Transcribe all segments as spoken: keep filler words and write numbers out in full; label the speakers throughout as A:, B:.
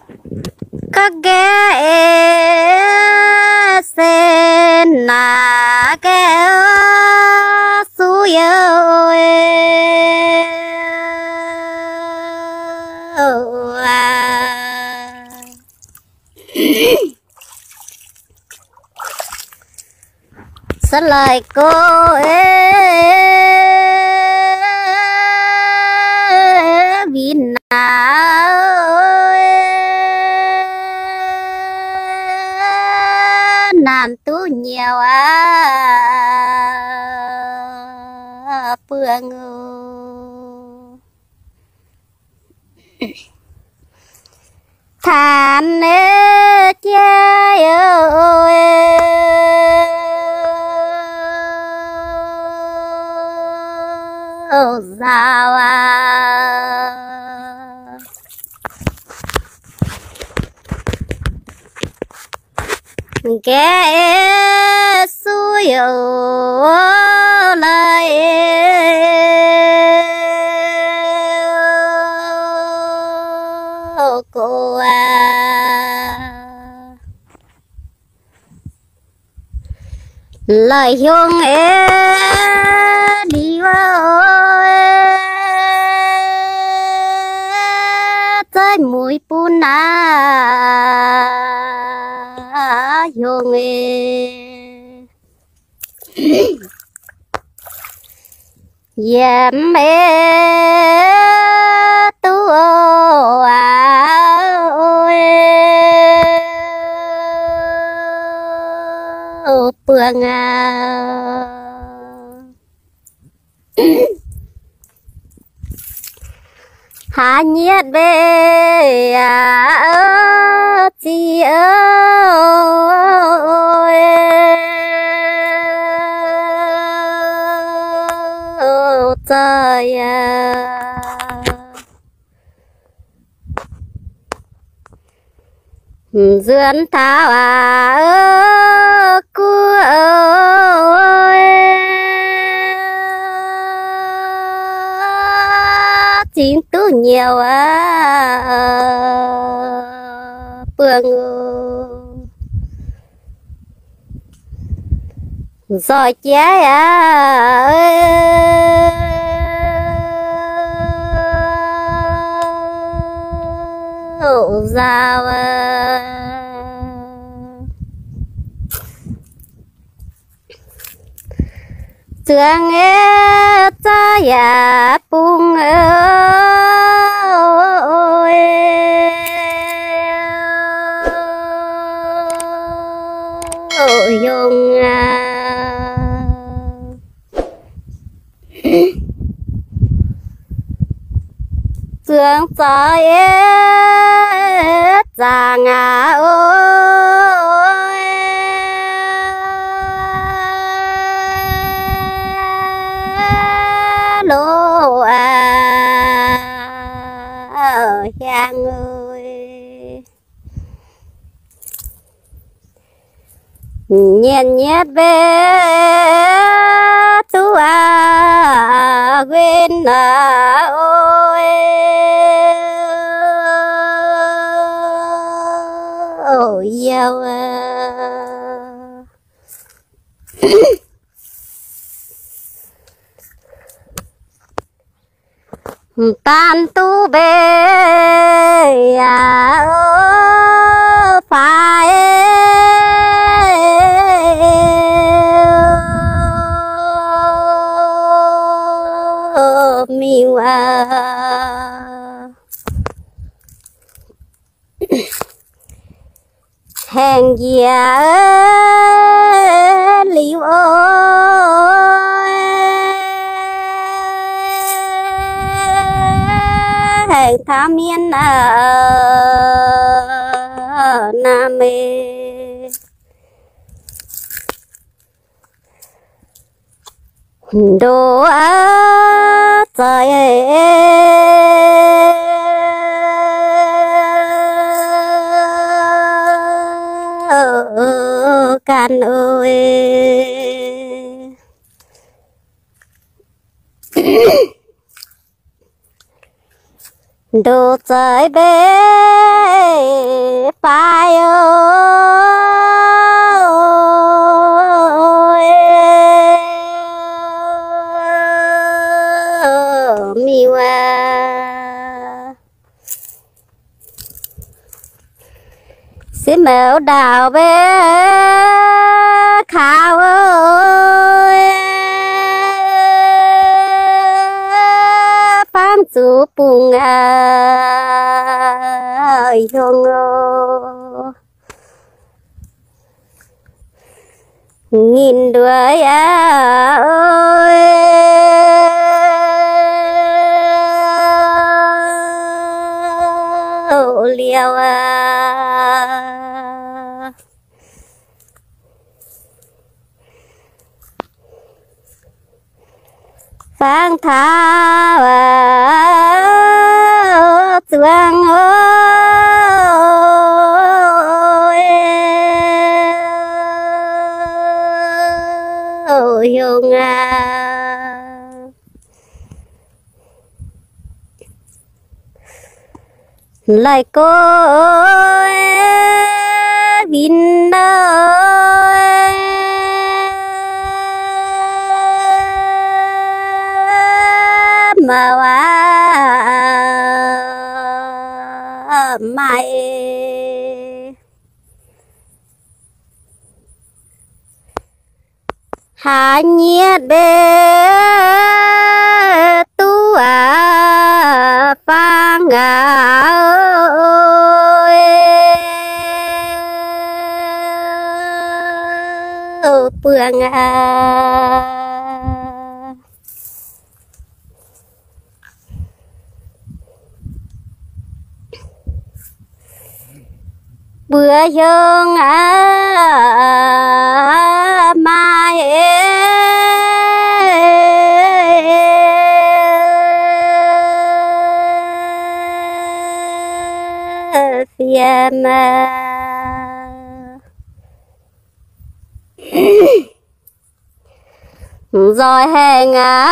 A: các ghé sen na ghé suy ơi sát lại cô vì nàn tu nhiều à phương than ê chơi ơi sao à ghé suy lời cô à lời hương ê đi tới mũi bún à hương ê dèm ê tu à ôi phương à hạ nhiệt về à chị ơi trời à duyên thảo à cô ơi chín tu nhiều à phương rồi chế à sao à thương nghe ta ya bung ơi dùng à thương ta ế chàng à ơi lô à giang ơi nhiên nhiệt về tu à quên à ôi ôi yêu à tan tu bê à phải miu à hèn gì liu ơi hèn tham miên à nam mê đồ á trời ơi can ơi đồ trời bé xí mèo đào bé khao ơi phán chú bùng ơi hông nghìn đuổi ơi liều à phang thả và tuang ơi ôi hông à lại cô ơi vin ơi mà quá mai hà nhiệt bê tu à phang ơi phương à bữa dương à mai phía mà rồi hẹn à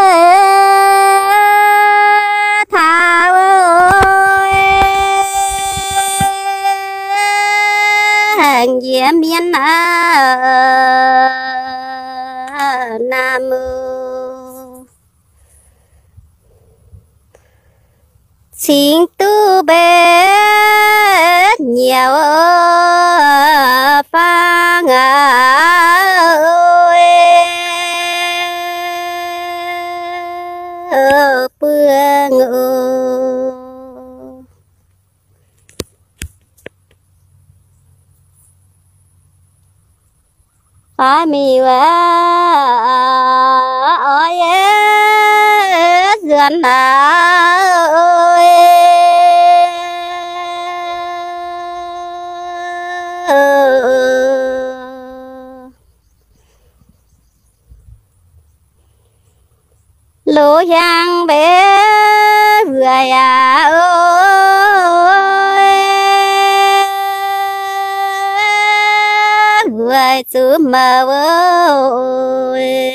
A: thao ơi hàng dĩa miên à nam xin tu bé nhiều phang ơi phương ơi phải mi quá ơi duyên ơi lũ giang bé vừa à ơi vừa chú mơ ơi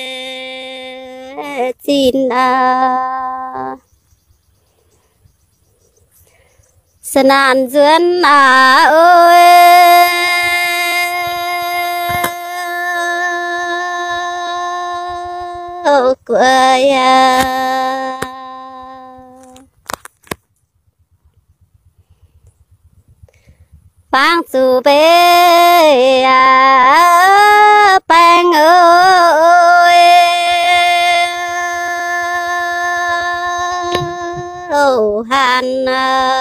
A: xin à sân an duyên à ơi quay à phang su bê à bang ơi ô han à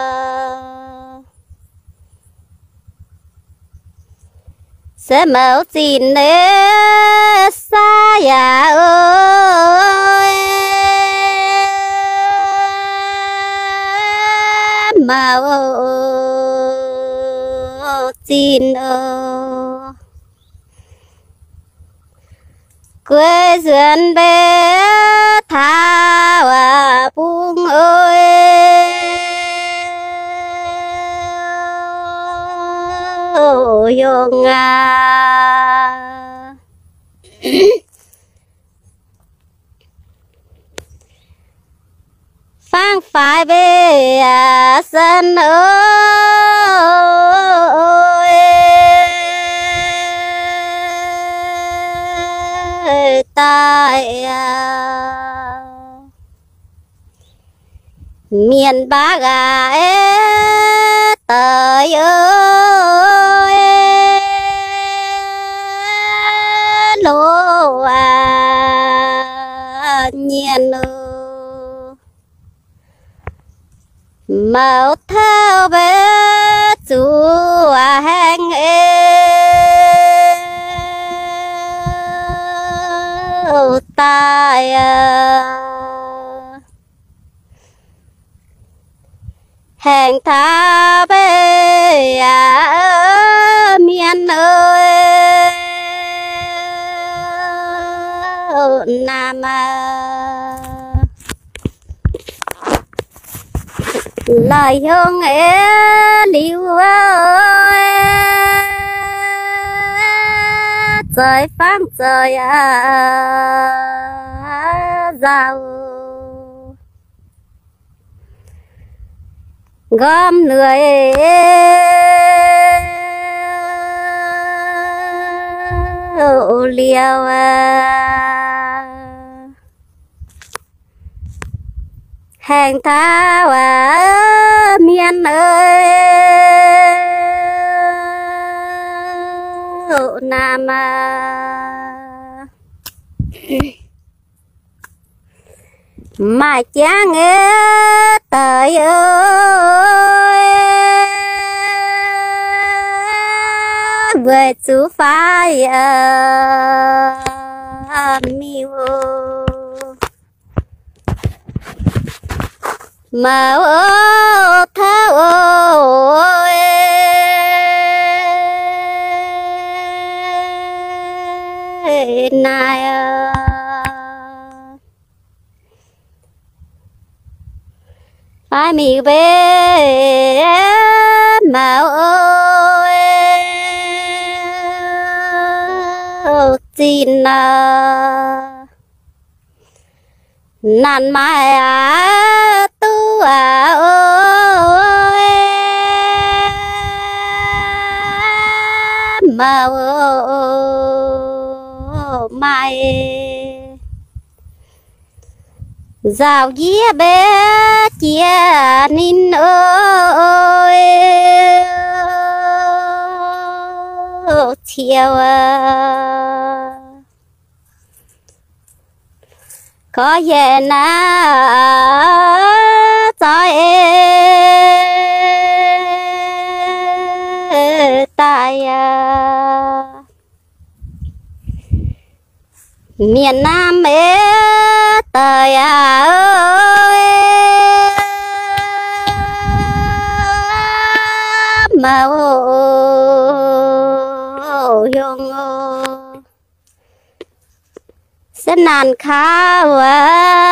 A: sẽ mẫu xin nế xa ya ơi mẫu xin ơi quê duyên bé thao à buông ơi ôi hông à phang phải về à sân ơi tại à miền Bắc à ế tới ơi màu thao bé chú hàng ê tai hàng tha bé à miền ơi nam lời hương ế liu ơi trời phán trời à giàu gom người liều hàng thao à miền ơi nam mà cha nghe trời ơi về chú phải miêu mà ô thao ơi này phải mi về mà ơi xin nàn mai à tu à ơi mà mai rào dĩa bé chia nín ơi chiều có về na trời tại miền Nam ế trời ơi mà hương sẽ nàn khá quá